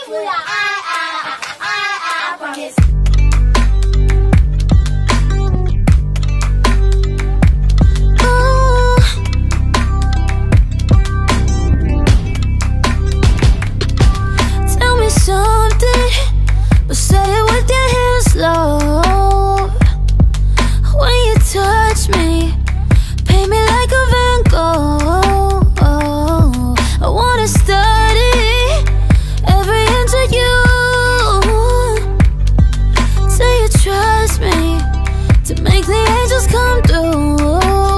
Hallelujah. I promise. Tell me something, but say it with your hands low. When you touch me, paint me like a Van Gogh. I wanna study every inch of you. Say you trust me to make the angels come through.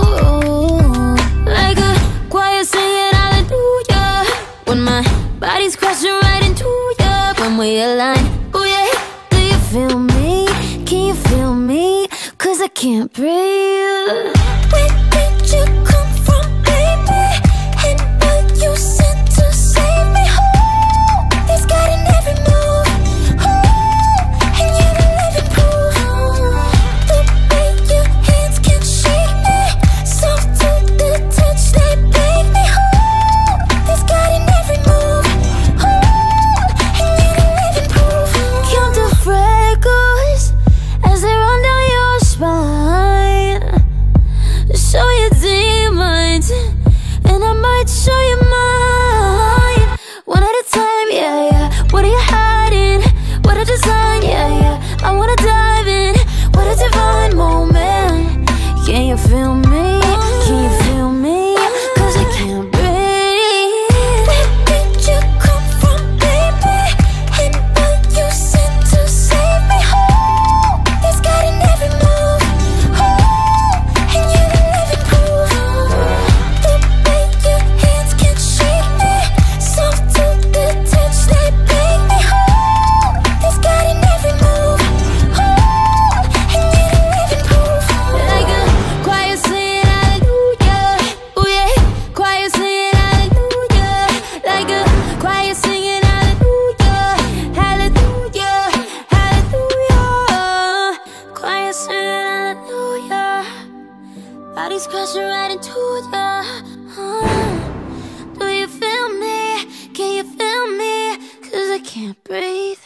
Like a choir singing hallelujah, when my body's crashing right into you. When we align, oh yeah. Do you feel me? Can you feel me? 'Cause I can't breathe. Where did you come from, baby? And what you sent to save me? Oh, this got in every move. Oh, and you're the living proof. The way your hands can shake me, soft to the touch, they make me. Oh, this got in every move. Oh, and you're the living proof. Count the freckles as they run down your spine. Show your demons, and I might show you mine. One at a time, yeah, yeah. What are you hiding? What a design, yeah, yeah. I wanna dive in. What a divine moment. Can you feel me? Can you feel me? 'Cause I can't breathe. Where did you come from, baby? And what you sent to save me? Oh, this got in every move. Oh, and you're the living proof. The way your hands can shake me, soft to the touch, they make me. Oh, this got in every move. Oh, and you're the living proof. Like a choir singing hallelujah, oh yeah. Choir singing hallelujah, like a choir singing hallelujah, hallelujah, hallelujah. Choir singing hallelujah, body's crashing right into ya. Do you feel me? Can you feel me? 'Cause I can't breathe.